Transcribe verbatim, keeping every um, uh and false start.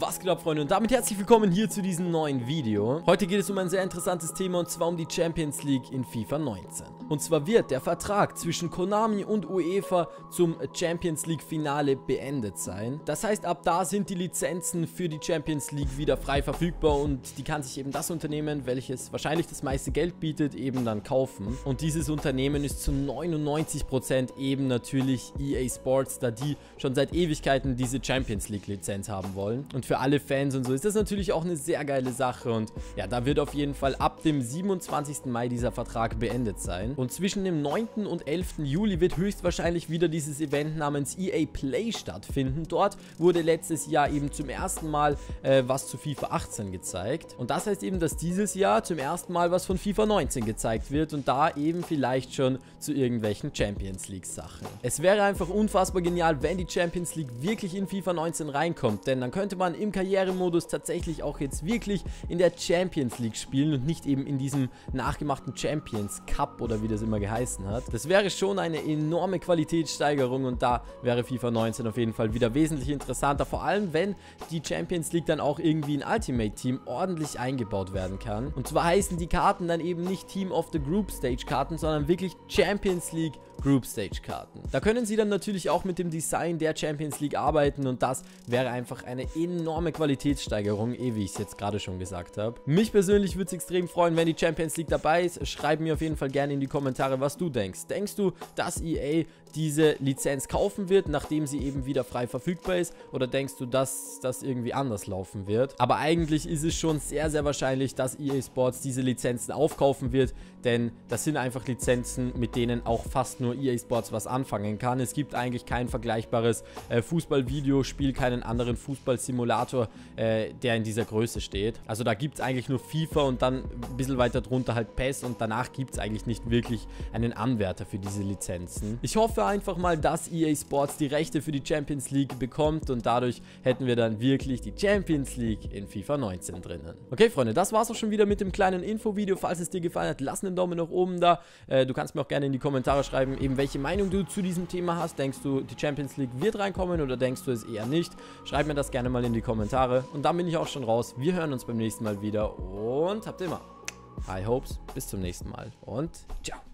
Was geht ab, Freunde? Und damit herzlich willkommen hier zu diesem neuen Video. Heute geht es um ein sehr interessantes Thema, und zwar um die Champions League in FIFA neunzehn. Und zwar wird der Vertrag zwischen Konami und UEFA zum Champions League Finale beendet sein. Das heißt, ab da sind die Lizenzen für die Champions League wieder frei verfügbar, und die kann sich eben das Unternehmen, welches wahrscheinlich das meiste Geld bietet, eben dann kaufen. Und dieses Unternehmen ist zu neunundneunzig Prozent eben natürlich E A Sports, da die schon seit Ewigkeiten diese Champions League Lizenz haben wollen. Und für alle Fans und so ist das natürlich auch eine sehr geile Sache, und ja, da wird auf jeden Fall ab dem siebenundzwanzigsten Mai dieser Vertrag beendet sein. Und zwischen dem neunten und elften Juli wird höchstwahrscheinlich wieder dieses Event namens E A Play stattfinden. Dort wurde letztes Jahr eben zum ersten Mal äh, was zu FIFA achtzehn gezeigt. Und das heißt eben, dass dieses Jahr zum ersten Mal was von FIFA neunzehn gezeigt wird, und da eben vielleicht schon zu irgendwelchen Champions League Sachen. Es wäre einfach unfassbar genial, wenn die Champions League wirklich in FIFA neunzehn reinkommt, denn dann könnte man im Karrieremodus tatsächlich auch jetzt wirklich in der Champions League spielen und nicht eben in diesem nachgemachten Champions Cup oder wie das immer geheißen hat. Das wäre schon eine enorme Qualitätssteigerung, und da wäre FIFA neunzehn auf jeden Fall wieder wesentlich interessanter, vor allem wenn die Champions League dann auch irgendwie in Ultimate Team ordentlich eingebaut werden kann. Und zwar heißen die Karten dann eben nicht Team of the Group Stage Karten, sondern wirklich Champions League Group Stage Karten. Da können sie dann natürlich auch mit dem Design der Champions League arbeiten, und das wäre einfach eine enorme Qualitätssteigerung, eh wie ich es jetzt gerade schon gesagt habe. Mich persönlich würde es extrem freuen, wenn die Champions League dabei ist. Schreib mir auf jeden Fall gerne in die Kommentare, was du denkst. Denkst du, dass E A diese Lizenz kaufen wird, nachdem sie eben wieder frei verfügbar ist, oder denkst du, dass das irgendwie anders laufen wird? Aber eigentlich ist es schon sehr, sehr wahrscheinlich, dass E A Sports diese Lizenzen aufkaufen wird, denn das sind einfach Lizenzen, mit denen auch fast nur E A Sports was anfangen kann. Es gibt eigentlich kein vergleichbares äh, Fußball-Videospiel, keinen anderen Fußball-Simulator, äh, der in dieser Größe steht. Also da gibt es eigentlich nur FIFA und dann ein bisschen weiter drunter halt P E S, und danach gibt es eigentlich nicht wirklich einen Anwärter für diese Lizenzen. Ich hoffe einfach mal, dass E A Sports die Rechte für die Champions League bekommt, und dadurch hätten wir dann wirklich die Champions League in FIFA neunzehn drinnen. Okay, Freunde, das war es auch schon wieder mit dem kleinen Infovideo. Falls es dir gefallen hat, lass einen Daumen nach oben da. Äh, du kannst mir auch gerne in die Kommentare schreiben, eben welche Meinung du zu diesem Thema hast. Denkst du, die Champions League wird reinkommen, oder denkst du es eher nicht? Schreib mir das gerne mal in die Kommentare. Und dann bin ich auch schon raus. Wir hören uns beim nächsten Mal wieder, und habt immer High Hopes. Bis zum nächsten Mal und ciao.